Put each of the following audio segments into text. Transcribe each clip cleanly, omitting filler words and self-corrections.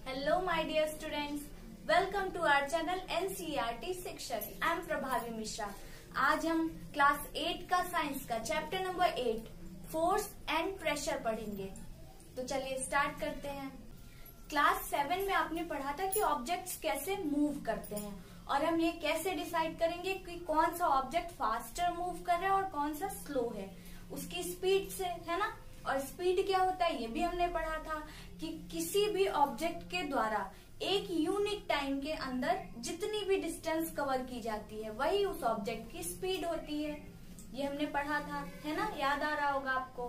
Hello my dear students, welcome to our channel NCERT शिक्षक। I am प्रभावी मिश्रा। आज हम क्लास 8 का साइंस का chapter number 8 force and pressure पढ़ेंगे। तो चलिए स्टार्ट करते हैं। क्लास 7 में आपने पढ़ा था कि ऑब्जेक्ट्स कैसे मूव करते हैं और हम ये कैसे डिसाइड करेंगे कि कौन सा ऑब्जेक्ट फास्टर मूव कर रहा है और कौन सा स्लो है, उसकी स्पीड से, है ना। और स्पीड क्या होता है ये भी हमने पढ़ा था कि किसी भी ऑब्जेक्ट के द्वारा एक यूनिट टाइम के अंदर जितनी भी डिस्टेंस कवर की जाती है वही उस ऑब्जेक्ट की स्पीड होती है। ये हमने पढ़ा था, है ना, याद आ रहा होगा आपको।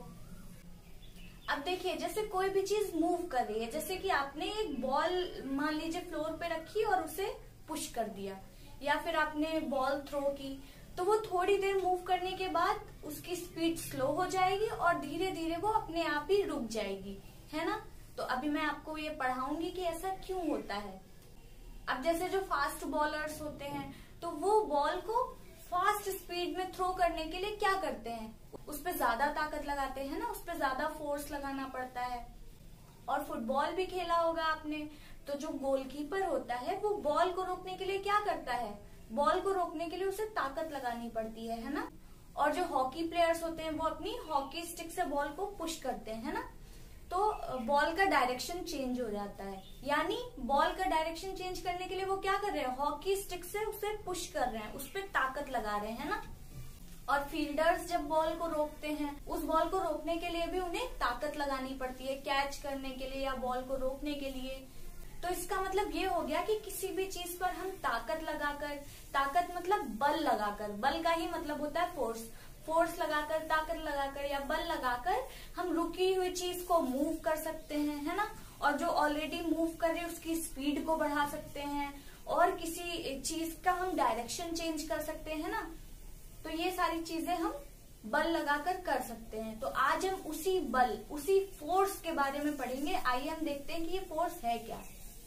अब देखिए, जैसे कोई भी चीज मूव कर रही है, जैसे कि आपने एक बॉल मान लीजिए फ्लोर पे रखी और उसे पुश कर दिया, या फिर आपने बॉल थ्रो की, तो वो थोड़ी देर मूव करने के बाद उसकी स्पीड स्लो हो जाएगी और धीरे धीरे वो अपने आप ही रुक जाएगी, है ना। तो अभी मैं आपको ये पढ़ाऊंगी कि ऐसा क्यों होता है। अब जैसे जो फास्ट बॉलर्स होते हैं तो वो बॉल को फास्ट स्पीड में थ्रो करने के लिए क्या करते हैं, उस पर ज्यादा ताकत लगाते हैं ना, उस पर ज्यादा फोर्स लगाना पड़ता है। और फुटबॉल भी खेला होगा आपने, तो जो गोलकीपर होता है वो बॉल को रोकने के लिए क्या करता है, बॉल को रोकने के लिए उसे ताकत लगानी पड़ती है ना। और जो हॉकी प्लेयर्स होते हैं वो अपनी हॉकी स्टिक से बॉल को पुश करते हैं, है ना। तो बॉल का डायरेक्शन चेंज हो जाता है, यानी बॉल का डायरेक्शन चेंज करने के लिए वो क्या कर रहे हैं, हॉकी स्टिक से उसे पुश कर रहे हैं, उस पर ताकत लगा रहे हैं ना। और फील्डर्स जब बॉल को रोकते हैं, उस बॉल को रोकने के लिए भी उन्हें ताकत लगानी पड़ती है, कैच करने के लिए या बॉल को रोकने के लिए। तो इसका मतलब ये हो गया कि किसी भी चीज पर हम ताकत लगाकर, ताकत मतलब बल लगाकर, बल का ही मतलब होता है फोर्स, फोर्स लगाकर, ताकत लगाकर या बल लगाकर हम रुकी हुई चीज को मूव कर सकते हैं, है ना। और जो ऑलरेडी मूव कर रही है उसकी स्पीड को बढ़ा सकते हैं, और किसी चीज का हम डायरेक्शन चेंज कर सकते हैं ना। तो ये सारी चीजें हम बल लगाकर कर सकते हैं। तो आज हम उसी बल, उसी फोर्स के बारे में पढ़ेंगे। आइए हम देखते हैं कि ये फोर्स है क्या।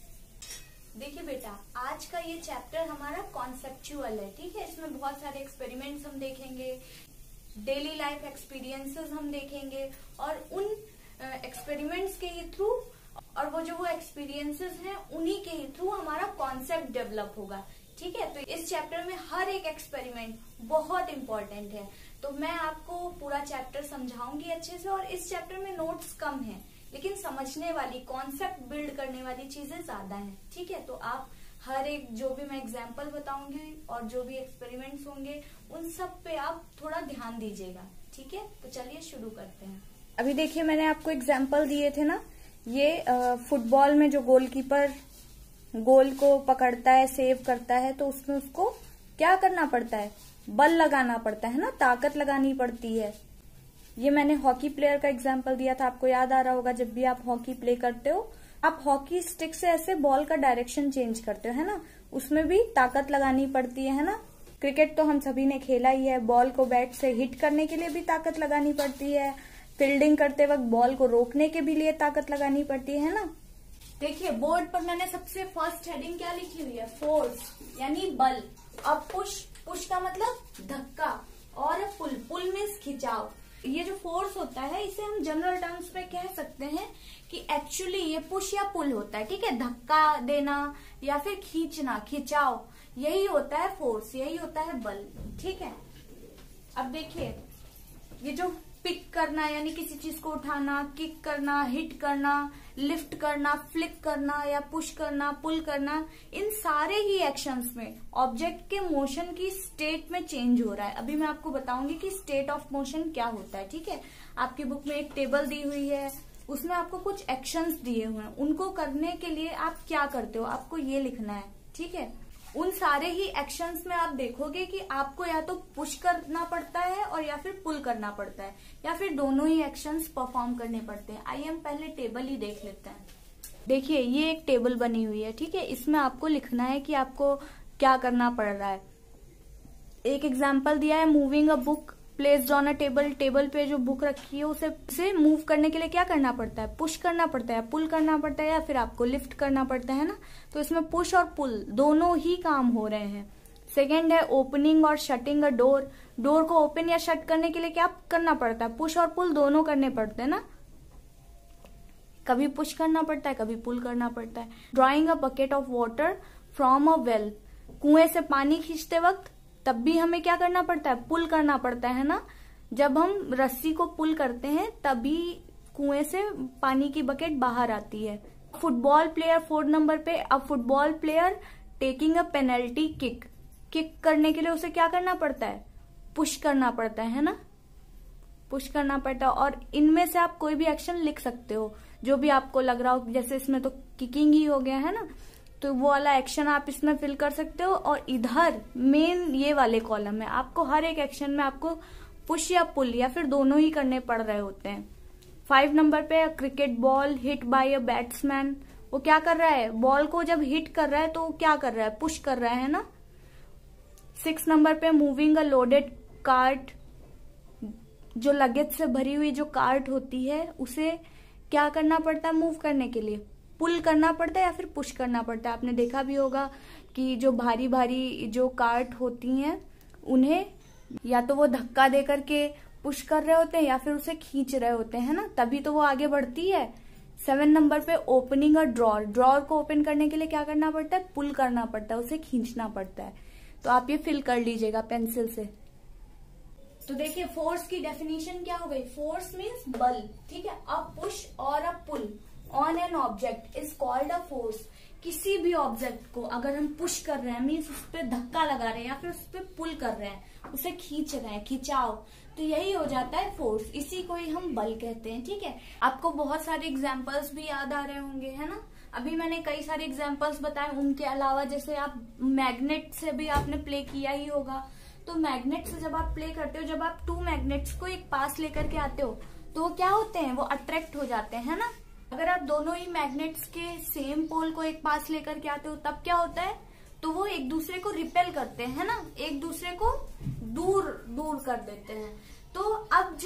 देखिए बेटा, आज का ये चैप्टर हमारा कॉन्सेप्चुअल है, ठीक है। इसमें बहुत सारे एक्सपेरिमेंट्स हम देखेंगे, डेली लाइफ एक्सपीरियंसेस हम देखेंगे, और उन एक्सपेरिमेंट्स के ही थ्रू, और वो जो एक्सपीरियंसेस हैं उन्हीं के ही थ्रू हमारा कॉन्सेप्ट डेवलप होगा, ठीक है। तो इस चैप्टर में हर एक एक्सपेरिमेंट बहुत इंपॉर्टेंट है। तो मैं आपको पूरा चैप्टर समझाऊंगी अच्छे से, और इस चैप्टर में नोट्स कम है लेकिन समझने वाली, कॉन्सेप्ट बिल्ड करने वाली चीजें ज्यादा हैं, ठीक है। तो आप हर एक जो भी मैं एग्जाम्पल बताऊंगी और जो भी एक्सपेरिमेंट्स होंगे उन सब पे आप थोड़ा ध्यान दीजिएगा, ठीक है। तो चलिए शुरू करते हैं। अभी देखिए, मैंने आपको एग्जाम्पल दिए थे ना, ये फुटबॉल में जो गोलकीपर गोल को पकड़ता है, सेव करता है, तो उसमें उसको क्या करना पड़ता है, बल लगाना पड़ता है ना, ताकत लगानी पड़ती है। ये मैंने हॉकी प्लेयर का एग्जाम्पल दिया था, आपको याद आ रहा होगा। जब भी आप हॉकी प्ले करते हो, आप हॉकी स्टिक से ऐसे बॉल का डायरेक्शन चेंज करते हो, है ना, उसमें भी ताकत लगानी पड़ती है ना। क्रिकेट तो हम सभी ने खेला ही है, बॉल को बैट से हिट करने के लिए भी ताकत लगानी पड़ती है, फील्डिंग करते वक्त बॉल को रोकने के भी लिए ताकत लगानी पड़ती है ना। देखिए, बोर्ड पर मैंने सबसे फर्स्ट हेडिंग क्या लिखी हुई है, फोर्स यानी बल। अब पुश, पुश का मतलब धक्का, और पुल, पुल मीन्स खिंचाव। ये जो फोर्स होता है इसे हम जनरल टर्म्स में कह सकते हैं कि एक्चुअली ये पुश या पुल होता है, ठीक है। धक्का देना या फिर खींचना, खिंचाव, यही होता है फोर्स, यही होता है बल, ठीक है। अब देखिए, ये जो पिक करना यानी किसी चीज को उठाना, किक करना, हिट करना, लिफ्ट करना, फ्लिक करना या पुश करना, पुल करना, इन सारे ही एक्शंस में ऑब्जेक्ट के मोशन की स्टेट में चेंज हो रहा है। अभी मैं आपको बताऊंगी कि स्टेट ऑफ मोशन क्या होता है, ठीक है। आपकी बुक में एक टेबल दी हुई है, उसमें आपको कुछ एक्शंस दिए हुए हैं, उनको करने के लिए आप क्या करते हो, आपको ये लिखना है, ठीक है। उन सारे ही एक्शंस में आप देखोगे कि आपको या तो पुश करना पड़ता है और या फिर पुल करना पड़ता है, या फिर दोनों ही एक्शंस परफॉर्म करने पड़ते हैं। आइए हम पहले टेबल ही देख लेते हैं। देखिए, ये एक टेबल बनी हुई है, ठीक है। इसमें आपको लिखना है कि आपको क्या करना पड़ रहा है। एक एग्जाम्पल दिया है, moving a book placed on a table. Table पे जो बुक रखी है उसे मूव करने के लिए क्या करना पड़ता है, पुश करना पड़ता है, पुल करना पड़ता है, या फिर आपको लिफ्ट करना पड़ता है ना। तो इसमें पुश और पुल दोनों ही काम हो रहे हैं। सेकेंड है ओपनिंग और शटिंग अ डोर। डोर को ओपन या शट करने के लिए क्या करना पड़ता है, पुश और पुल दोनों करने पड़ते हैं ना। कभी पुश करना पड़ता है, कभी पुल करना पड़ता है। Drawing a bucket of water from a well, कुएं से पानी खींचते वक्त तब भी हमें क्या करना पड़ता है, पुल करना पड़ता है ना। जब हम रस्सी को पुल करते हैं तभी कुएं से पानी की बकेट बाहर आती है। फुटबॉल प्लेयर 4 नंबर पे, अब football player taking a penalty kick, kick करने के लिए उसे क्या करना पड़ता है, पुश करना पड़ता है ना, पुश करना पड़ता है। और इनमें से आप कोई भी एक्शन लिख सकते हो जो भी आपको लग रहा हो, जैसे इसमें तो किकिंग ही हो गया है ना, तो वो वाला एक्शन आप इसमें फिल कर सकते हो। और इधर मेन ये वाले कॉलम में आपको हर एक एक्शन में आपको पुश या पुल या फिर दोनों ही करने पड़ रहे होते हैं। 5 नंबर पे cricket ball hit by a batsman, वो क्या कर रहा है, बॉल को जब हिट कर रहा है तो क्या कर रहा है, पुश कर रहा है ना। 6 नंबर पे मूविंग अ लोडेड कार्ट, जो लगेज से भरी हुई जो कार्ट होती है उसे क्या करना पड़ता है, मूव करने के लिए पुल करना पड़ता है या फिर पुश करना पड़ता है। आपने देखा भी होगा कि जो भारी भारी जो कार्ट होती हैं उन्हें या तो वो धक्का दे करके पुश कर रहे होते हैं या फिर उसे खींच रहे होते हैं ना, तभी तो वो आगे बढ़ती है। 7 नंबर पे ओपनिंग अ ड्रॉर, ड्रॉर को ओपन करने के लिए क्या करना पड़ता है, पुल करना पड़ता है, उसे खींचना पड़ता है। तो आप ये फिल कर लीजिएगा पेंसिल से। तो देखिए फोर्स की डेफिनेशन क्या हो गई, फोर्स मीन्स बल, ठीक है। अ पुश और a pull on an object is called a force. किसी भी ऑब्जेक्ट को अगर हम पुश कर रहे हैं मीन्स उस पर धक्का लगा रहे हैं या फिर उस पर पुल कर रहे हैं, उसे खींच रहे हैं, खिंचाव, तो यही हो जाता है फोर्स, इसी को ही हम बल कहते हैं, ठीक है। आपको बहुत सारे एग्जाम्पल्स भी याद आ रहे होंगे, है ना। अभी मैंने कई सारे एग्जाम्पल्स बताए, उनके अलावा जैसे आप मैग्नेट से भी आपने प्ले किया ही होगा। तो मैग्नेट से जब आप प्ले करते हो, जब आप 2 मैग्नेट्स को एक पास लेकर के आते हो तो वो क्या होते हैं, वो अट्रैक्ट हो जाते हैं ना। अगर आप दोनों ही मैग्नेट्स के सेम पोल को एक पास लेकर के आते हो तब क्या होता है, तो वो एक दूसरे को रिपेल करते हैं ना, एक दूसरे को दूर दूर कर देते हैं। तो अब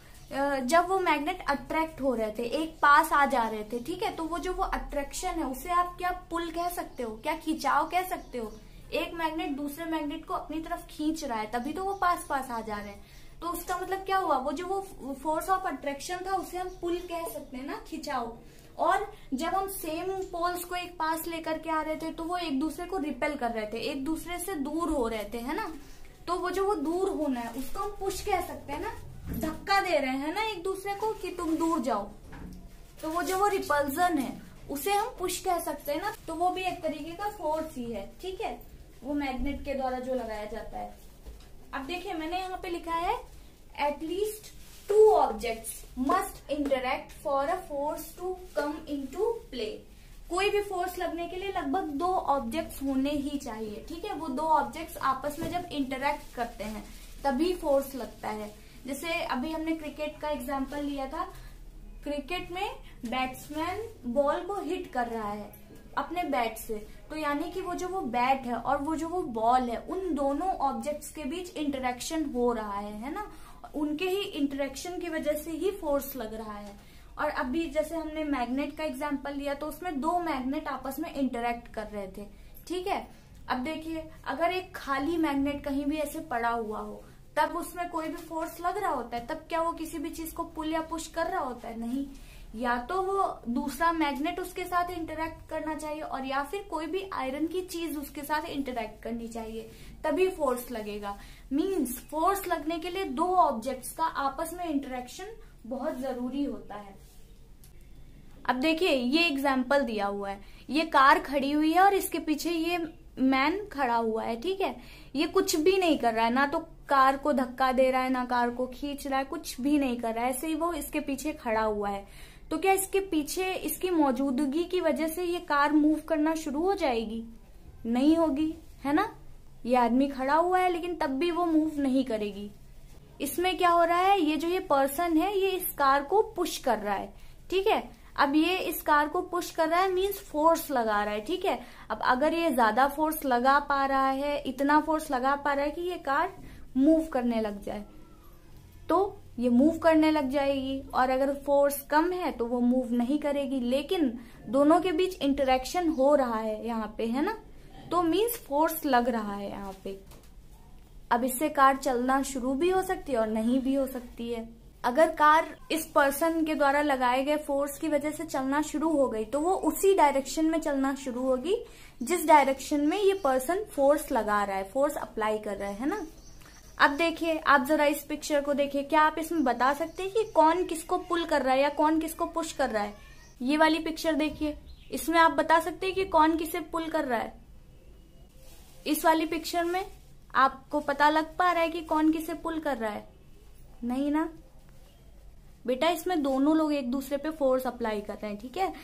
जब वो मैग्नेट अट्रैक्ट हो रहे थे, एक पास आ जा रहे थे, ठीक है, तो वो जो वो अट्रैक्शन है उसे आप क्या पुल कह सकते हो, क्या खिंचाव कह सकते हो। एक मैग्नेट दूसरे मैग्नेट को अपनी तरफ खींच रहा है तभी तो वो पास पास आ जा रहे हैं, तो उसका मतलब क्या हुआ, वो जो वो फोर्स ऑफ अट्रैक्शन था उसे हम पुल कह सकते हैं ना, खिंचाव। और जब हम सेम पोल्स को एक पास लेकर के आ रहे थे तो वो एक दूसरे को रिपेल कर रहे थे, एक दूसरे से दूर हो रहे थे, है ना। तो वो जो वो दूर होना है उसको हम पुश कह सकते हैं ना, धक्का दे रहे हैं ना एक दूसरे को कि तुम दूर जाओ, तो वो जो वो रिपल्जन है उसे हम पुश कह सकते हैं ना। तो वो भी एक तरीके का फोर्स ही है, ठीक है, वो मैग्नेट के द्वारा जो लगाया जाता है। अब देखिए मैंने यहाँ पे लिखा है at least 2 objects must interact for a force to come into play. कोई भी फोर्स लगने के लिए लगभग 2 ऑब्जेक्ट्स होने ही चाहिए, ठीक है। वो 2 ऑब्जेक्ट्स आपस में जब इंटरैक्ट करते हैं तभी फोर्स लगता है। जैसे अभी हमने क्रिकेट का एग्जाम्पल लिया था, क्रिकेट में बैट्समैन बॉल को हिट कर रहा है अपने बैट से, तो यानी कि वो जो वो बैट है और वो जो वो बॉल है उन दोनों ऑब्जेक्ट्स के बीच इंटरेक्शन हो रहा है ना, उनके ही इंटरेक्शन की वजह से ही फोर्स लग रहा है। और अभी जैसे हमने मैग्नेट का एग्जांपल लिया तो उसमें 2 मैग्नेट आपस में इंटरेक्ट कर रहे थे, ठीक है। अब देखिए अगर एक खाली मैग्नेट कहीं भी ऐसे पड़ा हुआ हो तब उसमें कोई भी फोर्स लग रहा होता है, तब क्या वो किसी भी चीज को पुल या पुश कर रहा होता है, नहीं। या तो वो दूसरा मैग्नेट उसके साथ इंटरेक्ट करना चाहिए और या फिर कोई भी आयरन की चीज उसके साथ इंटरेक्ट करनी चाहिए, तभी फोर्स लगेगा। मींस फोर्स लगने के लिए 2 ऑब्जेक्ट्स का आपस में इंटरेक्शन बहुत जरूरी होता है। अब देखिए ये एग्जाम्पल दिया हुआ है, ये कार खड़ी हुई है और इसके पीछे ये मैन खड़ा हुआ है, ठीक है। ये कुछ भी नहीं कर रहा है, ना तो कार को धक्का दे रहा है, ना कार को खींच रहा है, कुछ भी नहीं कर रहा है, ऐसे ही वो इसके पीछे खड़ा हुआ है। तो क्या इसके पीछे इसकी मौजूदगी की वजह से ये कार मूव करना शुरू हो जाएगी? नहीं होगी, है ना। ये आदमी खड़ा हुआ है लेकिन तब भी वो मूव नहीं करेगी। इसमें क्या हो रहा है, ये जो ये पर्सन है ये इस कार को पुश कर रहा है, ठीक है। अब ये इस कार को पुश कर रहा है मीन्स फोर्स लगा रहा है, ठीक है। अब अगर ये ज्यादा फोर्स लगा पा रहा है, इतना फोर्स लगा पा रहा है कि ये कार मूव करने लग जाए, तो ये मूव करने लग जाएगी। और अगर फोर्स कम है तो वो मूव नहीं करेगी, लेकिन दोनों के बीच इंटरेक्शन हो रहा है यहाँ पे, है ना, तो मीन्स फोर्स लग रहा है यहाँ पे। अब इससे कार चलना शुरू भी हो सकती है और नहीं भी हो सकती है। अगर कार इस पर्सन के द्वारा लगाए गए फोर्स की वजह से चलना शुरू हो गई तो वो उसी डायरेक्शन में चलना शुरू होगी जिस डायरेक्शन में ये पर्सन फोर्स लगा रहा है, फोर्स अप्लाई कर रहा है ना। अब देखिए, आप जरा इस पिक्चर को देखिए, क्या आप इसमें बता सकते हैं कि कौन किसको पुल कर रहा है या कौन किसको पुश कर रहा है? ये वाली पिक्चर देखिए, इसमें आप बता सकते हैं कि कौन किसे पुल कर रहा है? इस वाली पिक्चर में आपको पता लग पा रहा है कि कौन किसे पुल कर रहा है? नहीं ना बेटा, इसमें दोनों लोग एक दूसरे पे फोर्स अप्लाई कर रहे हैं, ठीक है।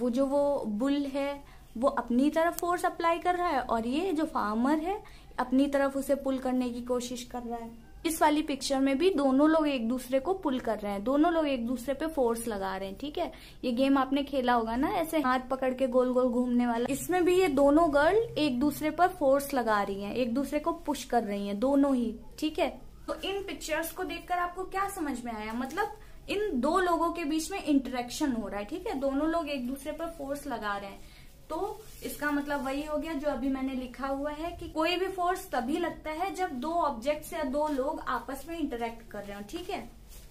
वो बुल है वो अपनी तरफ फोर्स अप्लाई कर रहा है और ये जो फार्मर है अपनी तरफ उसे पुल करने की कोशिश कर रहा है। इस वाली पिक्चर में भी दोनों लोग एक दूसरे को पुल कर रहे हैं, दोनों लोग एक दूसरे पे फोर्स लगा रहे हैं, ठीक है। ये गेम आपने खेला होगा ना, ऐसे हाथ पकड़ के गोल गोल घूमने वाला। इसमें भी ये दोनों गर्ल एक दूसरे पर फोर्स लगा रही हैं, एक दूसरे को पुश कर रही हैं, दोनों ही, ठीक है। तो इन पिक्चर्स को देखकर आपको क्या समझ में आया? मतलब इन दो लोगों के बीच में इंटरेक्शन हो रहा है, ठीक है। दोनों लोग एक दूसरे पर फोर्स लगा रहे हैं, तो इसका मतलब वही हो गया जो अभी मैंने लिखा हुआ है कि कोई भी फोर्स तभी लगता है जब दो ऑब्जेक्ट्स या दो लोग आपस में इंटरेक्ट कर रहे हो, ठीक है।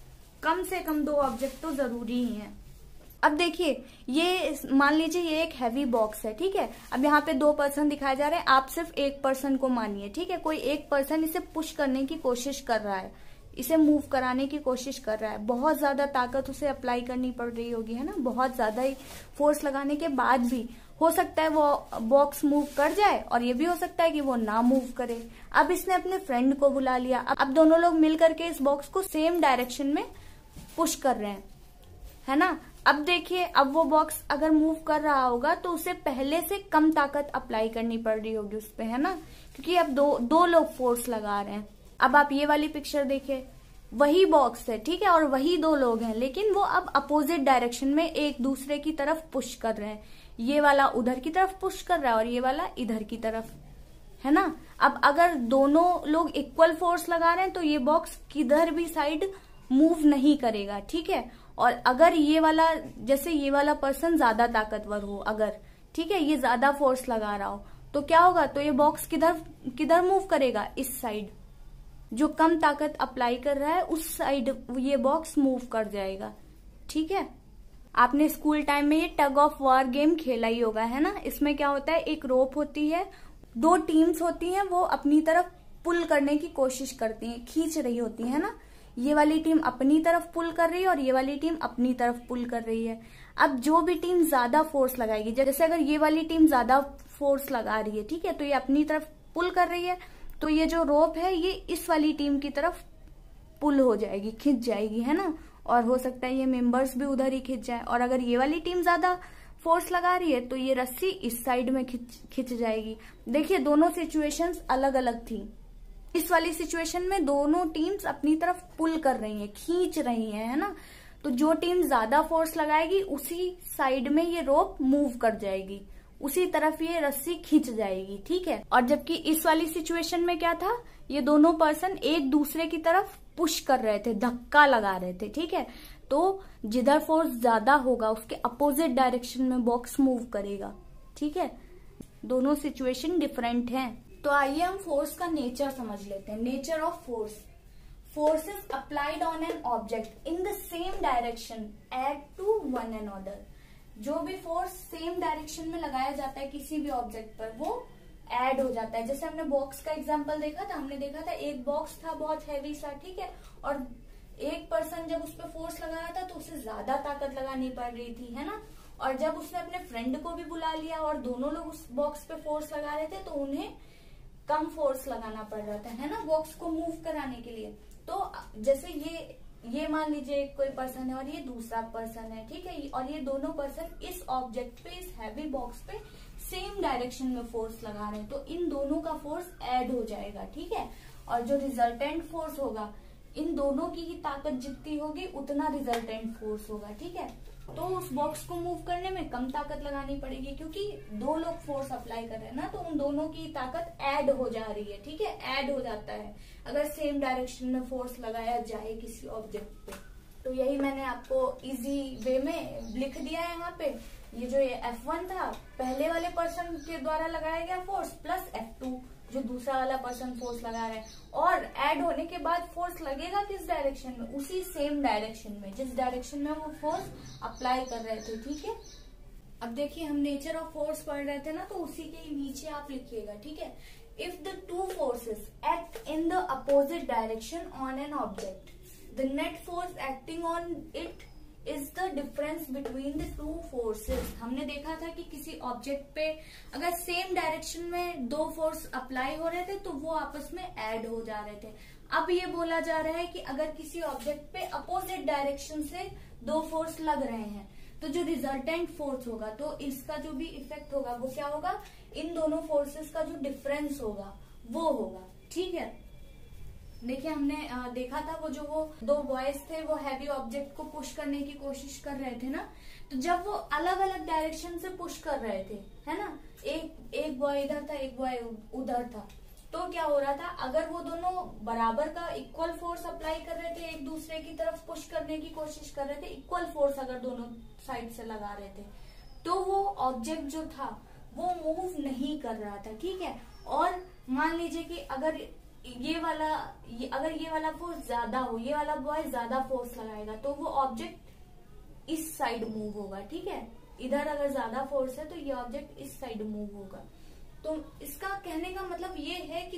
कम से कम दो ऑब्जेक्ट तो जरूरी ही है। अब देखिए, ये मान लीजिए ये एक हैवी बॉक्स है, ठीक है। अब यहाँ पे दो पर्सन दिखाए जा रहे हैं, आप सिर्फ एक पर्सन को मानिए, ठीक है। कोई एक पर्सन इसे पुश करने की कोशिश कर रहा है, इसे मूव कराने की कोशिश कर रहा है, बहुत ज्यादा ताकत उसे अप्लाई करनी पड़ रही होगी, है ना। बहुत ज्यादा ही फोर्स लगाने के बाद भी हो सकता है वो बॉक्स मूव कर जाए और ये भी हो सकता है कि वो ना मूव करे। अब इसने अपने फ्रेंड को बुला लिया, अब दोनों लोग मिल करके इस बॉक्स को सेम डायरेक्शन में पुश कर रहे हैं, है ना। अब देखिए, अब वो बॉक्स अगर मूव कर रहा होगा तो उसे पहले से कम ताकत अप्लाई करनी पड़ रही होगी उस पे, है ना, क्योंकि अब दो लोग फोर्स लगा रहे हैं। अब आप ये वाली पिक्चर देखिए, वही बॉक्स है, ठीक है, और वही दो लोग हैं, लेकिन वो अब अपोजिट डायरेक्शन में एक दूसरे की तरफ पुश कर रहे हैं। ये वाला उधर की तरफ पुश कर रहा है और ये वाला इधर की तरफ, है ना। अब अगर दोनों लोग इक्वल फोर्स लगा रहे हैं तो ये बॉक्स किधर भी साइड मूव नहीं करेगा, ठीक है। और अगर ये वाला, जैसे ये वाला पर्सन ज्यादा ताकतवर हो अगर, ठीक है, ये ज्यादा फोर्स लगा रहा हो तो क्या होगा? तो ये बॉक्स किधर मूव करेगा? इस साइड। जो कम ताकत अप्लाई कर रहा है उस साइड ये बॉक्स मूव कर जाएगा, ठीक है। आपने स्कूल टाइम में ये टग ऑफ वार गेम खेला ही होगा, है ना। इसमें क्या होता है, एक रोप होती है, दो टीम्स होती हैं, वो अपनी तरफ पुल करने की कोशिश करती हैं, खींच रही होती है ना। ये वाली टीम अपनी तरफ पुल कर रही है और ये वाली टीम अपनी तरफ पुल कर रही है। अब जो भी टीम ज्यादा फोर्स लगाएगी, जैसे अगर ये वाली टीम ज्यादा फोर्स लगा रही है, ठीक है, तो ये अपनी तरफ पुल कर रही है, तो ये जो रोप है ये इस वाली टीम की तरफ पुल हो जाएगी, खिंच जाएगी, है ना। और हो सकता है ये मेंबर्स भी उधर ही खिंच जाए। और अगर ये वाली टीम ज्यादा फोर्स लगा रही है तो ये रस्सी इस साइड में खिंच जाएगी। देखिए, दोनों सिचुएशंस अलग अलग थी। इस वाली सिचुएशन में दोनों टीम्स अपनी तरफ पुल कर रही हैं, खींच रही हैं, है ना। तो जो टीम ज्यादा फोर्स लगाएगी उसी साइड में ये रोप मूव कर जाएगी, उसी तरफ ये रस्सी खींच जाएगी, ठीक है। और जबकि इस वाली सिचुएशन में क्या था, ये दोनों पर्सन एक दूसरे की तरफ पुश कर रहे थे, धक्का लगा रहे थे, ठीक है। तो जिधर फोर्स ज्यादा होगा उसके अपोजिट डायरेक्शन में बॉक्स मूव करेगा, ठीक है। दोनों सिचुएशन डिफरेंट हैं। तो आइए हम फोर्स का नेचर समझ लेते हैं। Nature of force. Force is applied on an object in the same direction at to one another. जो भी फोर्स सेम डायरेक्शन में लगाया जाता है किसी भी ऑब्जेक्ट पर, वो ऐड हो जाता है। जैसे हमने बॉक्स का एग्जांपल देखा था, हमने देखा था एक बॉक्स था बहुत हैवी सा, ठीक है, और एक पर्सन जब उस पर फोर्स लगाया था तो उसे ज्यादा ताकत लगानी पड़ रही थी, है ना। और जब उसने अपने फ्रेंड को भी बुला लिया और दोनों लोग उस बॉक्स पे फोर्स लगा रहे थे तो उन्हें कम फोर्स लगाना पड़ रहा था, है ना, बॉक्स को मूव कराने के लिए। तो जैसे ये मान लीजिए कोई पर्सन है और ये दूसरा पर्सन है, ठीक है, और ये दोनों पर्सन इस ऑब्जेक्ट पे, इस हैवी बॉक्स पे सेम डायरेक्शन में फोर्स लगा रहे हैं, तो इन दोनों का फोर्स ऐड हो जाएगा, ठीक है। और जो रिजल्टेंट फोर्स होगा, इन दोनों की ही ताकत जितनी होगी उतना रिजल्टेंट फोर्स होगा, ठीक है। तो उस बॉक्स को मूव करने में कम ताकत लगानी पड़ेगी क्योंकि दो लोग फोर्स अप्लाई कर रहे हैं ना, तो उन दोनों की ताकत ऐड हो जा रही है, ठीक है, ऐड हो जाता है अगर सेम डायरेक्शन में फोर्स लगाया जाए किसी ऑब्जेक्ट पे। तो यही मैंने आपको इजी वे में लिख दिया है यहाँ पे। ये जो ये F1 था, पहले वाले पर्सन के द्वारा लगाया गया फोर्स, प्लस F2 जो दूसरा वाला पर्सन फोर्स लगा रहा है, और ऐड होने के बाद फोर्स लगेगा किस डायरेक्शन में, उसी सेम डायरेक्शन में जिस डायरेक्शन में वो फोर्स अप्लाई कर रहे थे। ठीक है, अब देखिए हम नेचर ऑफ फोर्स पढ़ रहे थे ना, तो उसी के नीचे आप लिखिएगा। ठीक है, if the two forces act in the opposite direction on an object, the net force acting on it is the difference between the two forces. हमने देखा था कि किसी ऑब्जेक्ट पे अगर सेम डायरेक्शन में दो फोर्स अप्लाई हो रहे थे तो वो आपस में ऐड हो जा रहे थे। अब ये बोला जा रहा है कि अगर किसी ऑब्जेक्ट पे अपोजिट डायरेक्शन से दो फोर्स लग रहे हैं तो जो रिजल्टेंट फोर्स होगा, तो इसका जो भी इफेक्ट होगा वो क्या होगा, इन दोनों फोर्सेस का जो डिफरेंस होगा वो होगा। ठीक है, देखिए हमने देखा था वो दो बॉयज थे वो हैवी ऑब्जेक्ट को पुश करने की कोशिश कर रहे थे ना, तो जब वो अलग अलग डायरेक्शन से पुश कर रहे थे, है ना, एक बॉय इधर था एक बॉय उधर था, तो क्या हो रहा था, अगर वो दोनों बराबर का इक्वल फोर्स अप्लाई कर रहे थे, एक दूसरे की तरफ पुश करने की कोशिश कर रहे थे, इक्वल फोर्स अगर दोनों साइड से लगा रहे थे, तो वो ऑब्जेक्ट जो था वो मूव नहीं कर रहा था। ठीक है, और मान लीजिए कि अगर ये वाला फोर्स ज्यादा हो, ये वाला बॉय ज्यादा फोर्स लगाएगा, तो वो ऑब्जेक्ट इस साइड मूव होगा। ठीक है, इधर अगर ज्यादा फोर्स है तो ये ऑब्जेक्ट इस साइड मूव होगा। तो इसका कहने का मतलब ये है कि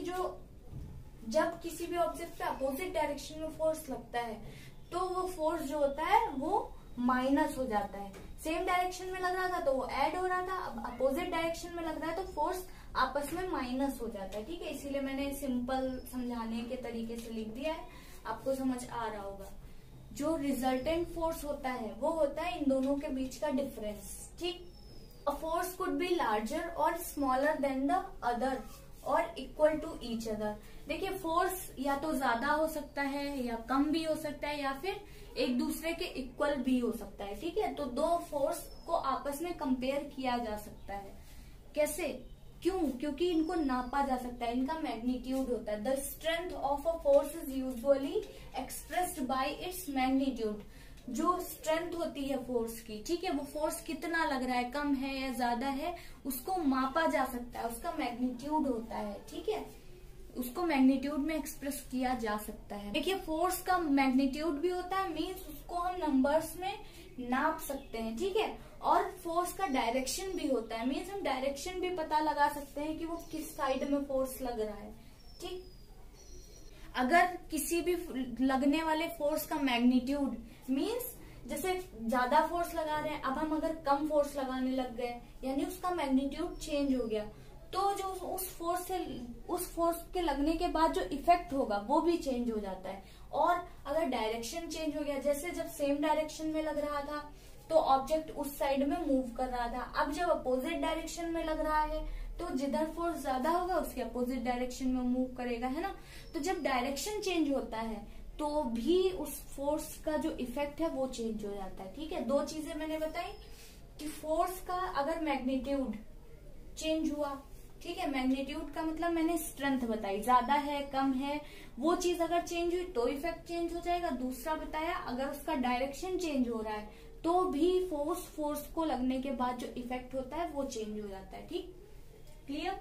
जब किसी भी ऑब्जेक्ट पे अपोजिट डायरेक्शन में फोर्स लगता है तो वो फोर्स जो होता है वो माइनस हो जाता है। सेम डायरेक्शन में लग रहा था तो वो ऐड हो रहा था, अब अपोजिट डायरेक्शन में लग रहा है तो फोर्स आपस में माइनस हो जाता है। ठीक है, इसीलिए मैंने सिंपल समझाने के तरीके से लिख दिया है, आपको समझ आ रहा होगा। जो रिजल्टेंट फोर्स होता है वो होता है इन दोनों के बीच का डिफरेंस। ठीक, a force could be larger और स्मॉलर देन द अदर और इक्वल टू ईच अदर। देखिए फोर्स या तो ज्यादा हो सकता है या कम भी हो सकता है या फिर एक दूसरे के इक्वल भी हो सकता है। ठीक है, तो दो फोर्स को आपस में कंपेयर किया जा सकता है। कैसे, क्यों, क्योंकि इनको नापा जा सकता है, इनका मैग्नीट्यूड होता है। The strength of a force is usually expressed by its magnitude. जो स्ट्रेंथ होती है फोर्स की, ठीक है, वो फोर्स कितना लग रहा है, कम है या ज्यादा है, उसको मापा जा सकता है, उसका मैग्नीट्यूड होता है। ठीक है, उसको मैग्नीट्यूड में एक्सप्रेस किया जा सकता है। देखिए फोर्स का मैग्नीट्यूड भी होता है, मीन्स उसको हम नंबर्स में नाप सकते हैं। ठीक है, और फोर्स का डायरेक्शन भी होता है, मीन्स हम डायरेक्शन भी पता लगा सकते हैं कि वो किस साइड में फोर्स लग रहा है। ठीक, अगर किसी भी लगने वाले फोर्स का मैग्नीट्यूड मीन्स जैसे ज्यादा फोर्स लगा रहे हैं, अब हम अगर कम फोर्स लगाने लग गए यानी उसका मैग्नीट्यूड चेंज हो गया, तो जो उस फोर्स के लगने के बाद जो इफेक्ट होगा वो भी चेंज हो जाता है। और अगर डायरेक्शन चेंज हो गया, जैसे जब सेम डायरेक्शन में लग रहा था तो ऑब्जेक्ट उस साइड में मूव कर रहा था, अब जब अपोजिट डायरेक्शन में लग रहा है तो जिधर फोर्स ज्यादा होगा उसके अपोजिट डायरेक्शन में मूव करेगा, है ना। तो जब डायरेक्शन चेंज होता है तो भी उस फोर्स का जो इफेक्ट है वो चेंज हो जाता है। ठीक है, दो चीजें मैंने बताई कि फोर्स का अगर मैग्नीट्यूड चेंज हुआ, ठीक है, मैग्नीट्यूड का मतलब मैंने स्ट्रेंथ बताई, ज्यादा है कम है, वो चीज अगर चेंज हुई तो इफेक्ट चेंज हो जाएगा। दूसरा बताया अगर उसका डायरेक्शन चेंज हो रहा है तो भी फोर्स को लगने के बाद जो इफेक्ट होता है वो चेंज हो जाता है। ठीक, clear.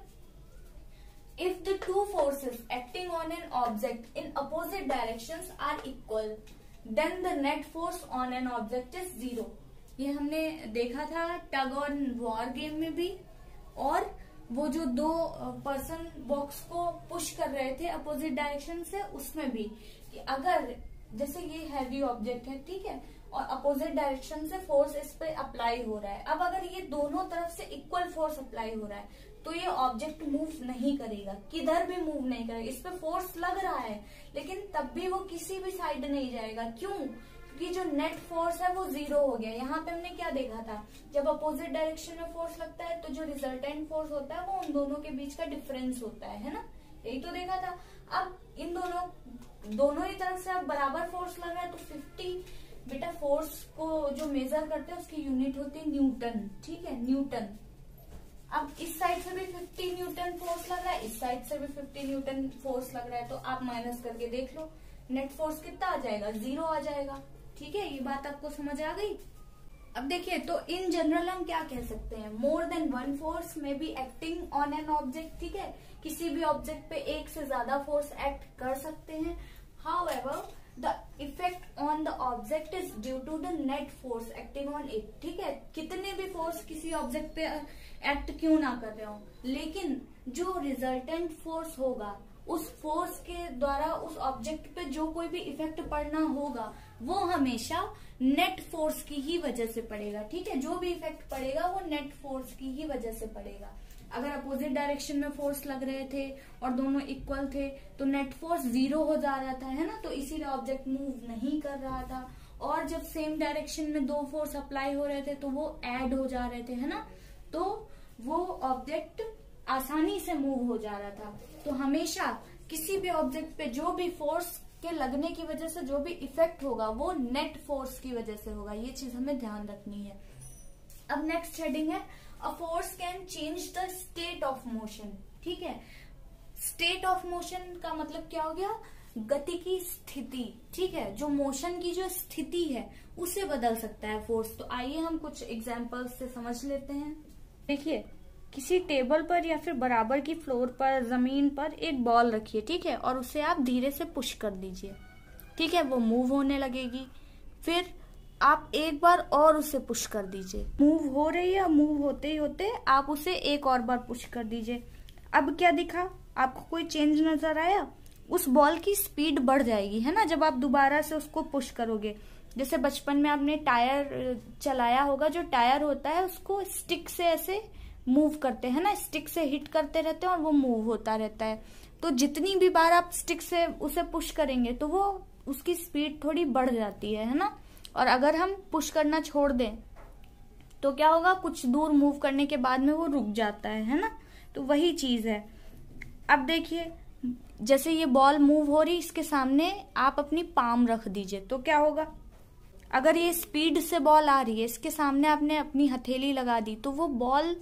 If the two forces acting on an object in opposite directions are equal, then the net force on an object is zero. ये हमने देखा था टग और वॉर गेम में भी, और वो जो दो पर्सन बॉक्स को पुश कर रहे थे अपोजिट डायरेक्शन से उसमें भी, कि अगर जैसे ये हैवी ऑब्जेक्ट है, ठीक है, और अपोजिट डायरेक्शन से फोर्स इस पे अप्लाई हो रहा है, अब अगर ये दोनों तरफ से इक्वल फोर्स अप्लाई हो रहा है तो ये ऑब्जेक्ट मूव नहीं करेगा, किधर भी मूव नहीं करेगा। इस पे फोर्स लग रहा है लेकिन तब भी वो किसी भी साइड नहीं जाएगा। क्यों? क्योंकि जो नेट फोर्स है वो जीरो हो गया। यहाँ पे हमने क्या देखा था, जब अपोजिट डायरेक्शन में फोर्स लगता है तो जो रिजल्टेंट फोर्स होता है वो उन दोनों के बीच का डिफरेंस होता है ना, यही तो देखा था। अब इन दोनों ही तरफ से अब बराबर फोर्स लग रहा है तो 50, बेटा फोर्स को जो मेजर करते हैं उसकी यूनिट होती है न्यूटन, ठीक है, न्यूटन। अब इस साइड से भी 50 न्यूटन फोर्स लग रहा है, इस साइड से भी 50 न्यूटन फोर्स लग रहा है, तो आप माइनस करके देख लो नेट फोर्स कितना आ जाएगा, 0 आ जाएगा। ठीक है, ये बात आपको समझ आ गई। अब देखिए, तो इन जनरल हम क्या कह सकते हैं, more than one force may be acting on an object, ठीक है, किसी भी ऑब्जेक्ट पे एक से ज्यादा फोर्स एक्ट कर सकते हैं। However the effect on the object is due to the net force acting on it, ठीक है, कितने भी फोर्स किसी ऑब्जेक्ट पे एक्ट क्यों ना कर रहे हो, लेकिन जो रिजल्टेंट फोर्स होगा, उस फोर्स के द्वारा उस ऑब्जेक्ट पे जो कोई भी इफेक्ट पड़ना होगा वो हमेशा नेट फोर्स की ही वजह से पड़ेगा, ठीक है, जो भी इफेक्ट पड़ेगा वो नेट फोर्स की ही वजह से पड़ेगा। अगर अपोजिट डायरेक्शन में फोर्स लग रहे थे और दोनों इक्वल थे तो नेट फोर्स 0 हो जा रहा था, है ना, तो इसीलिए ऑब्जेक्ट मूव नहीं कर रहा था। और जब सेम डायरेक्शन में दो फोर्स अप्लाई हो रहे थे तो वो ऐड हो जा रहे थे, है ना, तो वो ऑब्जेक्ट आसानी से मूव हो जा रहा था। तो हमेशा किसी भी ऑब्जेक्ट पे जो भी फोर्स के लगने की वजह से जो भी इफेक्ट होगा वो नेट फोर्स की वजह से होगा, ये चीज हमें ध्यान रखनी है। अब नेक्स्ट हेडिंग है a force can change the state of motion, ठीक है, स्टेट ऑफ मोशन का मतलब क्या हो गया, गति की स्थिति, ठीक है, जो मोशन की जो स्थिति है उसे बदल सकता है फोर्स। तो आइए हम कुछ एग्जांपल्स से समझ लेते हैं। देखिए, किसी टेबल पर या फिर बराबर की फ्लोर पर, जमीन पर एक बॉल रखिए, ठीक है, और उसे आप धीरे से पुश कर दीजिए, ठीक है, वो मूव होने लगेगी। फिर आप एक बार और उसे पुश कर दीजिए, मूव हो रही है, मूव होते ही होते आप उसे एक और बार पुश कर दीजिए। अब क्या दिखा, आपको कोई चेंज नजर आया, उस बॉल की स्पीड बढ़ जाएगी, है ना, जब आप दोबारा से उसको पुश करोगे। जैसे बचपन में आपने टायर चलाया होगा, जो टायर होता है उसको स्टिक से ऐसे मूव करते हैं ना, स्टिक से हिट करते रहते हैं और वो मूव होता रहता है। तो जितनी भी बार आप स्टिक से उसे पुश करेंगे तो वो उसकी स्पीड थोड़ी बढ़ जाती है ना, और अगर हम पुश करना छोड़ दें तो क्या होगा, कुछ दूर मूव करने के बाद में वो रुक जाता है ना, तो वही चीज है। अब देखिए, जैसे ये बॉल मूव हो रही, इसके सामने आप अपनी पाम रख दीजिए तो क्या होगा, अगर ये स्पीड से बॉल आ रही है, इसके सामने आपने अपनी हथेली लगा दी तो वो बॉल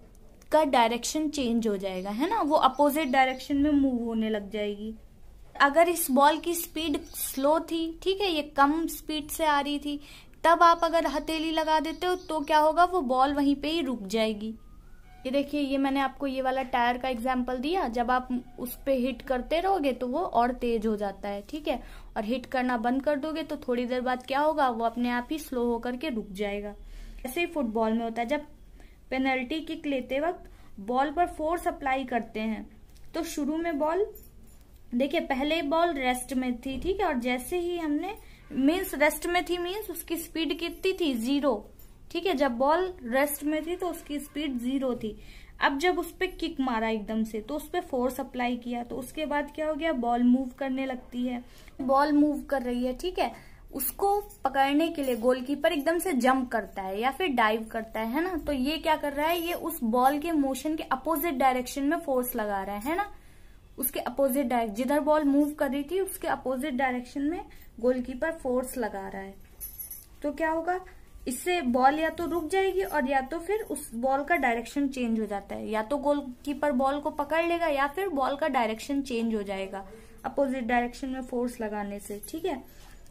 का डायरेक्शन चेंज हो जाएगा, है ना, वो अपोजिट डायरेक्शन में मूव होने लग जाएगी। अगर इस बॉल की स्पीड स्लो थी, ठीक है, ये कम स्पीड से आ रही थी, तब आप अगर हथेली लगा देते हो तो क्या होगा, वो बॉल वहीं पे ही रुक जाएगी। ये देखिए, ये मैंने आपको ये वाला टायर का एग्जांपल दिया, जब आप उस पे हिट करते रहोगे तो वो और तेज हो जाता है, ठीक है, और हिट करना बंद कर दोगे तो थोड़ी देर बाद क्या होगा, वो अपने आप ही स्लो होकर के रुक जाएगा। ऐसे ही फुटबॉल में होता है, जब पेनल्टी किक लेते वक्त बॉल पर फोर्स अप्लाई करते हैं तो शुरू में बॉल, देखिए पहले बॉल रेस्ट में थी, ठीक है, और जैसे ही हमने मीन्स रेस्ट में थी मीन्स उसकी स्पीड कितनी थी, 0, ठीक है, जब बॉल रेस्ट में थी तो उसकी स्पीड 0 थी। अब जब उस पे किक मारा एकदम से तो उस पे फोर्स अप्लाई किया तो उसके बाद क्या हो गया, बॉल मूव करने लगती है, बॉल मूव कर रही है, ठीक है, उसको पकड़ने के लिए गोलकीपर एकदम से जंप करता है या फिर डाइव करता है ना, तो ये क्या कर रहा है, ये उस बॉल के मोशन के अपोजिट डायरेक्शन में फोर्स लगा रहा है ना, उसके अपोजिट डायरेक्शन, जिधर बॉल मूव कर रही थी उसके अपोजिट डायरेक्शन में गोलकीपर फोर्स लगा रहा है। तो क्या होगा, इससे बॉल या तो रुक जाएगी और या तो फिर उस बॉल का डायरेक्शन चेंज हो जाता है, या तो गोलकीपर बॉल को पकड़ लेगा या फिर बॉल का डायरेक्शन चेंज हो जाएगा अपोजिट डायरेक्शन में फोर्स लगाने से, ठीक है।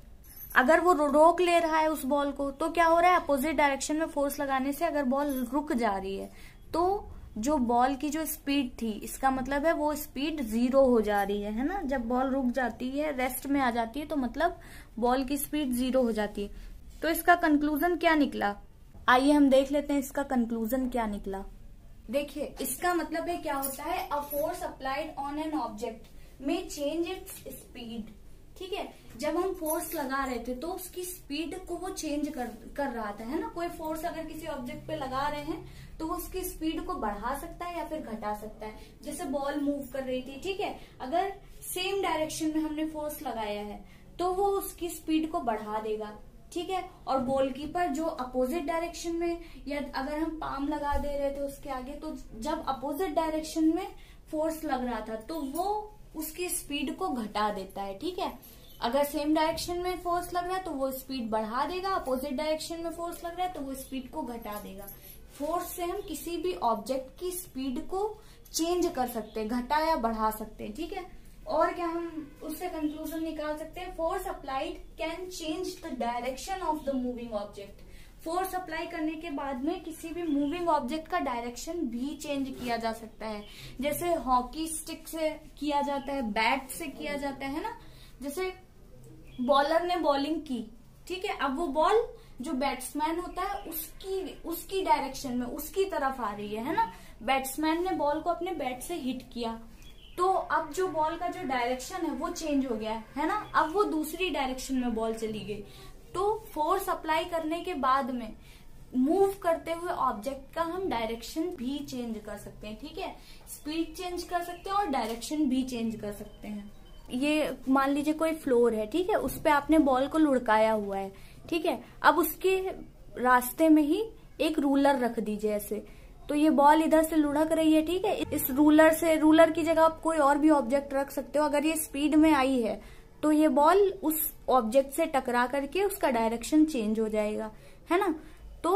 अगर वो रोक ले रहा है उस बॉल को तो क्या हो रहा है, अपोजिट डायरेक्शन में फोर्स लगाने से अगर बॉल रुक जा रही है तो जो बॉल की जो स्पीड थी, इसका मतलब है वो स्पीड 0 हो जा रही है ना, जब बॉल रुक जाती है, रेस्ट में आ जाती है, तो मतलब बॉल की स्पीड 0 हो जाती है। तो इसका कंक्लूजन क्या निकला, आइए हम देख लेते हैं इसका कंक्लूजन क्या निकला। देखिए, इसका मतलब है क्या होता है, a force applied on an object may change its speed, ठीक है, जब हम फोर्स लगा रहे थे तो उसकी स्पीड को वो चेंज कर रहा था, है ना, कोई फोर्स अगर किसी ऑब्जेक्ट पे लगा रहे हैं तो वो उसकी स्पीड को बढ़ा सकता है या फिर घटा सकता है। जैसे बॉल मूव कर रही थी, ठीक है, अगर सेम डायरेक्शन में हमने फोर्स लगाया है तो वो उसकी स्पीड को बढ़ा देगा, ठीक है, और गोलकीपर जो अपोजिट डायरेक्शन में, या अगर हम पाम लगा दे रहे थे उसके आगे, तो जब अपोजिट डायरेक्शन में फोर्स लग रहा था तो वो उसकी स्पीड को घटा देता है, ठीक है। अगर सेम डायरेक्शन में फोर्स लग रहा है तो वो स्पीड बढ़ा देगा, अपोजिट डायरेक्शन में फोर्स लग रहा है तो वो स्पीड को घटा देगा। फोर्स से हम किसी भी ऑब्जेक्ट की स्पीड को चेंज कर सकते हैं, घटा या बढ़ा सकते हैं, ठीक है। और क्या हम उससे कंक्लूजन निकाल सकते हैं, force applied can change the direction of the moving object. Force apply करने के बाद में किसी भी मूविंग ऑब्जेक्ट का डायरेक्शन भी चेंज किया जा सकता है। जैसे हॉकी स्टिक से किया जाता है, बैट से किया जाता है ना। जैसे बॉलर ने बॉलिंग की, ठीक है, अब वो बॉल जो बैट्समैन होता है उसकी डायरेक्शन में, उसकी तरफ आ रही है ना। बैट्समैन ने बॉल को अपने बैट से हिट किया, तो अब जो बॉल का जो डायरेक्शन है वो चेंज हो गया है ना। अब वो दूसरी डायरेक्शन में बॉल चली गई। तो फोर्स अप्लाई करने के बाद में मूव करते हुए ऑब्जेक्ट का हम डायरेक्शन भी चेंज कर सकते हैं, ठीक है। स्पीड चेंज कर सकते हैं और डायरेक्शन भी चेंज कर सकते हैं। ये मान लीजिए कोई फ्लोर है, ठीक है, उस पे आपने बॉल को लुढ़काया हुआ है, ठीक है। अब उसके रास्ते में ही एक रूलर रख दीजिए ऐसे, तो ये बॉल इधर से लुढ़क रही है, ठीक है। इस रूलर की जगह आप कोई और भी ऑब्जेक्ट रख सकते हो। अगर ये स्पीड में आई है तो ये बॉल उस ऑब्जेक्ट से टकरा करके उसका डायरेक्शन चेंज हो जाएगा, है ना। तो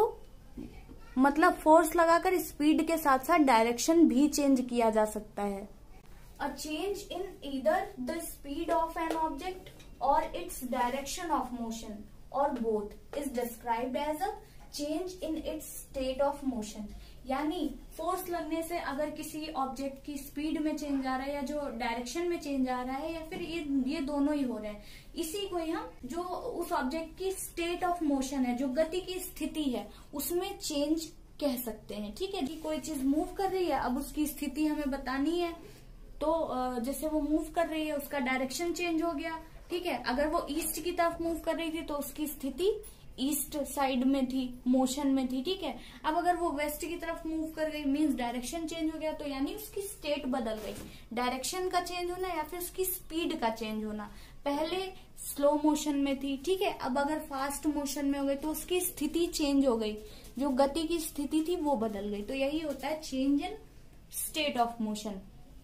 मतलब फोर्स लगाकर स्पीड के साथ साथ डायरेक्शन भी चेंज किया जा सकता है। A change in either the speed of an object और इट्स डायरेक्शन ऑफ मोशन और both is described as a change in its state of motion. यानी फोर्स लगने से अगर किसी ऑब्जेक्ट की स्पीड में चेंज आ रहा है या जो डायरेक्शन में चेंज आ रहा है या फिर ये दोनों ही हो रहे हैं, इसी को ही हम जो उस ऑब्जेक्ट की स्टेट ऑफ मोशन है, जो गति की स्थिति है, उसमें चेंज कह सकते हैं, ठीक है। कि कोई चीज मूव कर रही है, अब उसकी स्थिति हमें बतानी है, तो जैसे वो मूव कर रही है उसका डायरेक्शन चेंज हो गया, ठीक है। अगर वो ईस्ट की तरफ मूव कर रही थी तो उसकी स्थिति ईस्ट साइड में थी, मोशन में थी, ठीक है। अब अगर वो वेस्ट की तरफ मूव कर गई मींस डायरेक्शन चेंज हो गया, तो यानी उसकी स्टेट बदल गई। डायरेक्शन का चेंज होना या फिर उसकी स्पीड का चेंज होना। पहले स्लो मोशन में थी, ठीक है, अब अगर फास्ट मोशन में हो गई तो उसकी स्थिति चेंज हो गई, जो गति की स्थिति थी वो बदल गई। तो यही होता है change in state of motion.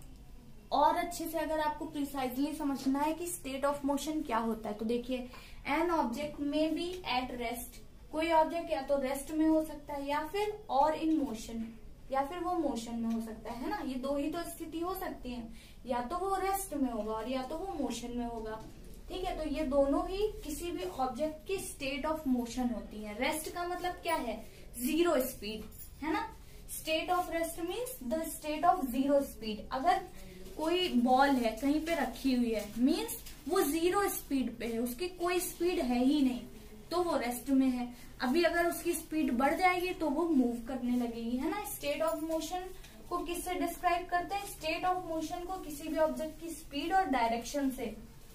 और अच्छे से अगर आपको प्रिसाइजली समझना है कि स्टेट ऑफ मोशन क्या होता है, तो देखिए, an object may be at rest. कोई ऑब्जेक्ट या तो रेस्ट में हो सकता है या फिर और इन मोशन, या फिर वो मोशन में हो सकता है ना। ये दो ही तो स्थिति हो सकती है, या तो वो रेस्ट में होगा और या तो वो मोशन में होगा, ठीक है। तो ये दोनों ही किसी भी ऑब्जेक्ट की स्टेट ऑफ मोशन होती है। रेस्ट का मतलब क्या है? जीरो स्पीड, है ना। State of rest means the state of zero speed. अगर कोई बॉल है कहीं पे रखी हुई है मीन्स वो जीरो स्पीड पे है, उसकी कोई स्पीड है ही नहीं, तो वो रेस्ट में है। अभी अगर उसकी स्पीड बढ़ जाएगी तो वो मूव करने लगेगी, है ना। स्टेट ऑफ मोशन को किससे डिस्क्राइब करते हैं? स्टेट ऑफ मोशन को किसी भी ऑब्जेक्ट की स्पीड और डायरेक्शन से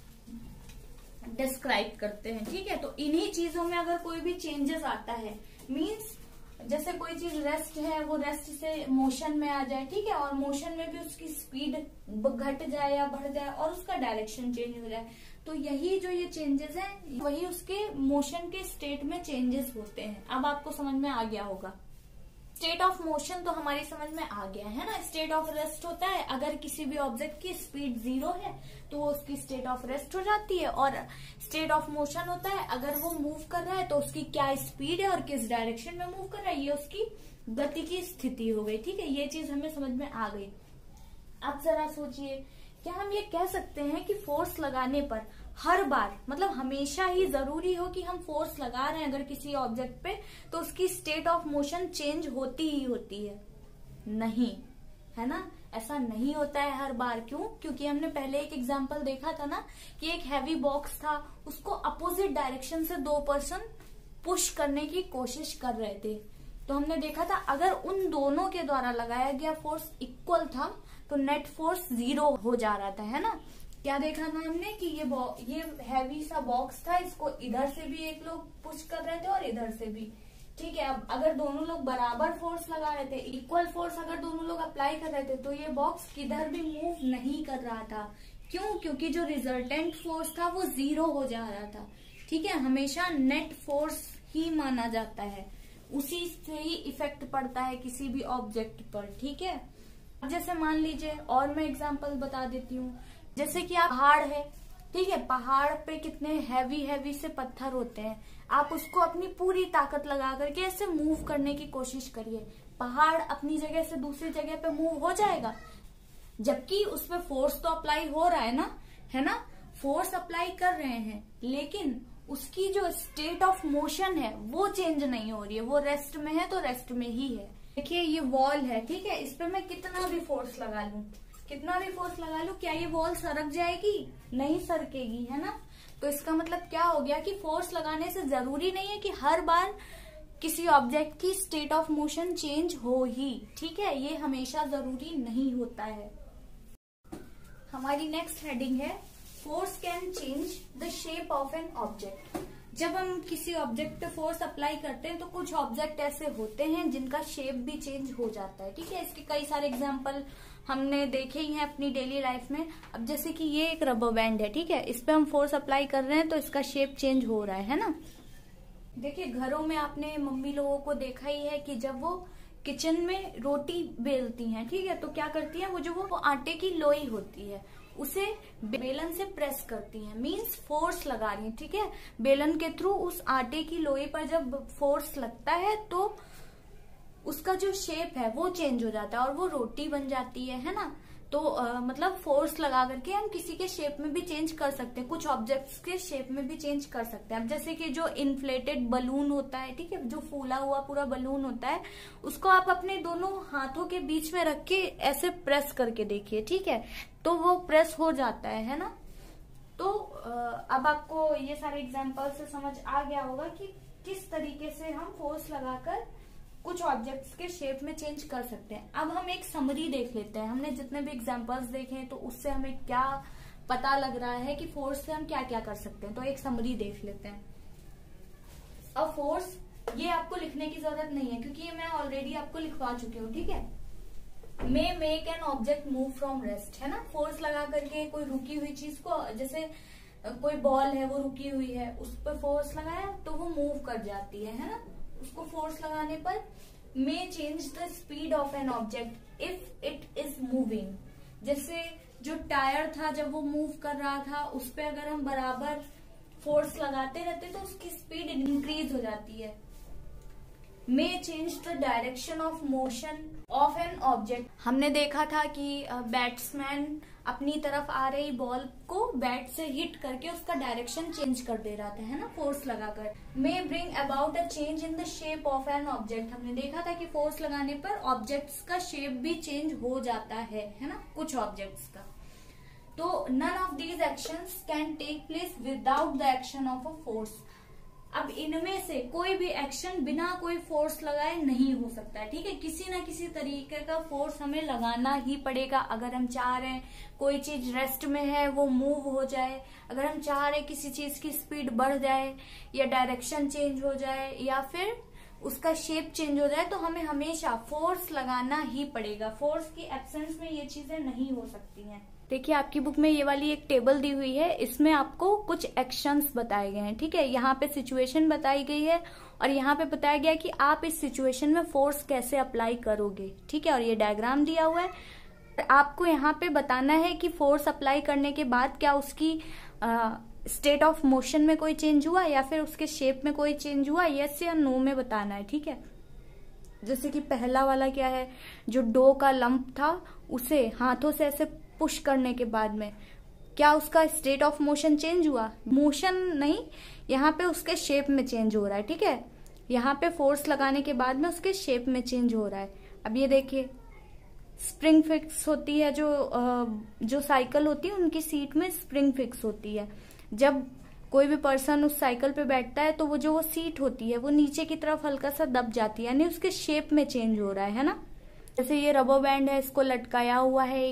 डिस्क्राइब करते हैं, ठीक है। तो इन्हीं चीजों में अगर कोई भी चेंजेस आता है मीन्स जैसे कोई चीज रेस्ट है वो रेस्ट से मोशन में आ जाए, ठीक है, और मोशन में भी उसकी स्पीड घट जाए या बढ़ जाए और उसका डायरेक्शन चेंज हो जाए, तो यही जो ये चेंजेस हैं वही उसके मोशन के स्टेट में चेंजेस होते हैं। अब आपको समझ में आ गया होगा। स्टेट ऑफ मोशन तो हमारी समझ में आ गया है ना। स्टेट ऑफ रेस्ट होता है अगर किसी भी ऑब्जेक्ट की स्पीड जीरो है तो वो उसकी स्टेट ऑफ रेस्ट हो जाती है, और स्टेट ऑफ मोशन होता है अगर वो मूव कर रहा है तो उसकी क्या स्पीड है और किस डायरेक्शन में मूव कर रहा है, ये उसकी गति की स्थिति हो गई, ठीक है। ये चीज हमें समझ में आ गई। अब जरा सोचिए, क्या हम ये कह सकते हैं कि फोर्स लगाने पर हर बार मतलब हमेशा ही जरूरी हो कि हम फोर्स लगा रहे हैं अगर किसी ऑब्जेक्ट पे तो उसकी स्टेट ऑफ मोशन चेंज होती ही होती है? नहीं, है ना, ऐसा नहीं होता है हर बार। क्यों? क्योंकि हमने पहले एक एग्जांपल देखा था ना कि एक हैवी बॉक्स था, उसको अपोजिट डायरेक्शन से दो पर्सन पुश करने की कोशिश कर रहे थे, तो हमने देखा था अगर उन दोनों के द्वारा लगाया गया फोर्स इक्वल था तो नेट फोर्स जीरो हो जा रहा था, है ना। क्या देखा था हमने कि ये हैवी सा बॉक्स था, इसको इधर से भी एक लोग पुश कर रहे थे और इधर से भी, ठीक है। अब अगर दोनों लोग बराबर फोर्स लगा रहे थे, इक्वल फोर्स अगर दोनों लोग अप्लाई कर रहे थे तो ये बॉक्स किधर भी मूव नहीं कर रहा था। क्यों? क्योंकि जो रिजल्टेंट फोर्स था वो जीरो हो जा रहा था, ठीक है। हमेशा नेट फोर्स ही माना जाता है, उसी से ही इफेक्ट पड़ता है किसी भी ऑब्जेक्ट पर, ठीक है। अब जैसे मान लीजिए, और मैं एग्जांपल बता देती हूँ, जैसे कि आप पहाड़ है, ठीक है, पहाड़ पे कितने हैवी से पत्थर होते हैं, आप उसको अपनी पूरी ताकत लगा करके ऐसे मूव करने की कोशिश करिए, पहाड़ अपनी जगह से दूसरी जगह पे मूव हो जाएगा, जबकि उसपे फोर्स तो अप्लाई हो रहा है ना, है ना, फोर्स अप्लाई कर रहे हैं, लेकिन उसकी जो स्टेट ऑफ मोशन है वो चेंज नहीं हो रही है, वो रेस्ट में है तो रेस्ट में ही है। देखिए ये वॉल है, ठीक है, इस पे मैं कितना भी फोर्स लगा लूं, क्या ये वॉल सरक जाएगी? नहीं सरकेगी, है ना। तो इसका मतलब क्या हो गया कि फोर्स लगाने से जरूरी नहीं है कि हर बार किसी ऑब्जेक्ट की स्टेट ऑफ मोशन चेंज हो ही, ठीक है, ये हमेशा जरूरी नहीं होता है। हमारी नेक्स्ट हेडिंग है force can change the shape of an object. जब हम किसी ऑब्जेक्ट पे फोर्स अप्लाई करते हैं तो कुछ ऑब्जेक्ट ऐसे होते हैं जिनका शेप भी चेंज हो जाता है, ठीक है। इसके कई सारे एग्जांपल हमने देखे ही हैं अपनी डेली लाइफ में। अब जैसे कि ये एक रबर बैंड है, ठीक है, इस पे हम फोर्स अप्लाई कर रहे हैं तो इसका शेप चेंज हो रहा है ना। देखिए घरों में आपने मम्मी लोगों को देखा ही है कि जब वो किचन में रोटी बेलती हैं, ठीक है, तो क्या करती हैं, वो जो वो आटे की लोई होती है उसे बेलन से प्रेस करती हैं, मींस फोर्स लगा रही हैं, ठीक है। बेलन के थ्रू उस आटे की लोई पर जब फोर्स लगता है तो उसका जो शेप है वो चेंज हो जाता है और वो रोटी बन जाती है ना। तो मतलब फोर्स लगा करके हम किसी के शेप में भी चेंज कर सकते हैं, कुछ ऑब्जेक्ट्स के शेप में भी चेंज कर सकते हैं। अब जैसे कि जो इन्फ्लेटेड बलून होता है, ठीक है, जो फूला हुआ पूरा बलून होता है, उसको आप अपने दोनों हाथों के बीच में रख के ऐसे प्रेस करके देखिए, ठीक है, तो वो प्रेस हो जाता है ना। तो अब आपको ये सारे एग्जाम्पल से समझ आ गया होगा कि किस तरीके से हम फोर्स लगाकर कुछ ऑब्जेक्ट्स के शेप में चेंज कर सकते हैं। अब हम एक समरी देख लेते हैं, हमने जितने भी एग्जांपल्स देखे हैं तो उससे हमें क्या पता लग रहा है कि फोर्स से हम क्या क्या कर सकते हैं। तो एक समरी देख लेते हैं। अब फोर्स, ये आपको लिखने की जरूरत नहीं है क्योंकि ये मैं ऑलरेडी आपको लिखवा चुकी हूँ, ठीक है। May make an object move from rest, है ना। फोर्स लगा करके कोई रुकी हुई चीज को, जैसे कोई बॉल है वो रुकी हुई है, उस पर फोर्स लगाया तो वो मूव कर जाती है ना। उसको फोर्स लगाने पर may change the speed of an object if it is moving. जैसे जो टायर था जब वो मूव कर रहा था उस पे अगर हम बराबर फोर्स लगाते रहते तो उसकी स्पीड इंक्रीज हो जाती है। May change the direction of motion of an object. हमने देखा था कि बैट्समैन अपनी तरफ आ रही बॉल को बैट से हिट करके उसका डायरेक्शन चेंज कर दे रहा था, है ना, फोर्स लगाकर। May bring about a change in the shape of an object. हमने देखा था कि फोर्स लगाने पर ऑब्जेक्ट्स का शेप भी चेंज हो जाता है ना, कुछ ऑब्जेक्ट्स का। तो none of these actions can take place without the action of a force. अब इनमें से कोई भी एक्शन बिना कोई फोर्स लगाए नहीं हो सकता है, ठीक है। किसी ना किसी तरीके का फोर्स हमें लगाना ही पड़ेगा अगर हम चाह रहे हैं कोई चीज रेस्ट में है वो मूव हो जाए, अगर हम चाह रहे हैं किसी चीज की स्पीड बढ़ जाए या डायरेक्शन चेंज हो जाए या फिर उसका शेप चेंज हो जाए, तो हमें हमेशा फोर्स लगाना ही पड़ेगा। फोर्स की एब्सेंस में ये चीजें नहीं हो सकती हैं। देखिए आपकी बुक में ये वाली एक टेबल दी हुई है, इसमें आपको कुछ एक्शंस बताए गए हैं, ठीक है। यहाँ पे सिचुएशन बताई गई है और यहाँ पे बताया गया कि आप इस सिचुएशन में फोर्स कैसे अप्लाई करोगे, ठीक है। और ये डायग्राम दिया हुआ है। आपको यहाँ पे बताना है कि फोर्स अप्लाई करने के बाद क्या उसकी स्टेट ऑफ मोशन में कोई चेंज हुआ या फिर उसके शेप में कोई चेंज हुआ, यस या नो में बताना है, ठीक है। जैसे कि पहला वाला क्या है, जो डो का लंप था उसे हाथों से ऐसे पुश करने के बाद में क्या उसका स्टेट ऑफ मोशन चेंज हुआ? मोशन नहीं, यहाँ पे उसके शेप में चेंज हो रहा है, ठीक है। यहाँ पे फोर्स लगाने के बाद में उसके शेप में चेंज हो रहा है। अब ये देखिए स्प्रिंग फिक्स होती है, जो साइकिल होती है उनकी सीट में स्प्रिंग फिक्स होती है। जब कोई भी पर्सन उस साइकिल पे बैठता है तो वो सीट होती है वो नीचे की तरफ हल्का सा दब जाती है, यानी उसके शेप में चेंज हो रहा है ना। जैसे ये रबर बैंड है, इसको लटकाया हुआ है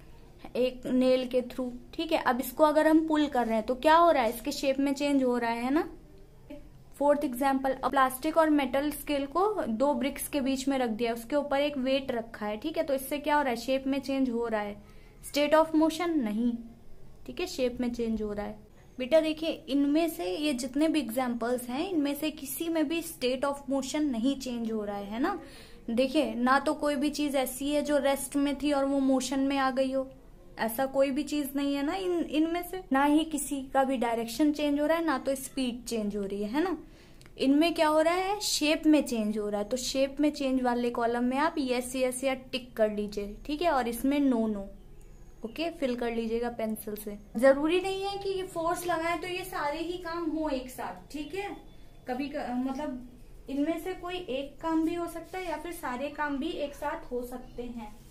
एक नेल के थ्रू, ठीक है। अब इसको अगर हम पुल कर रहे हैं तो क्या हो रहा है, इसके शेप में चेंज हो रहा है ना। फोर्थ एग्जाम्पल, प्लास्टिक और मेटल स्केल को दो ब्रिक्स के बीच में रख दिया, उसके ऊपर एक वेट रखा है, ठीक है। तो इससे क्या हो रहा है, शेप में चेंज हो रहा है। स्टेट ऑफ मोशन नहीं, ठीक है, शेप में चेंज हो रहा है। बेटा देखिए इनमें से ये जितने भी एग्जाम्पल्स हैं इनमें से किसी में भी स्टेट ऑफ मोशन नहीं चेंज हो रहा है ना। देखिए ना तो कोई भी चीज ऐसी है जो रेस्ट में थी और वो मोशन में आ गई हो, ऐसा कोई भी चीज नहीं है ना इनमें से। ना ही किसी का भी डायरेक्शन चेंज हो रहा है, ना तो स्पीड चेंज हो रही है ना। इनमें क्या हो रहा है, शेप में चेंज हो रहा है। तो शेप में चेंज वाले कॉलम में आप यस यस या टिक कर लीजिए, ठीक है। और इसमें नो नो, ओके, फिल कर लीजिएगा पेंसिल से। जरूरी नहीं है कि ये फोर्स लगाएं तो ये सारे ही काम हो एक साथ, ठीक है। मतलब इनमें से कोई एक काम भी हो सकता है या फिर सारे काम भी एक साथ हो सकते हैं।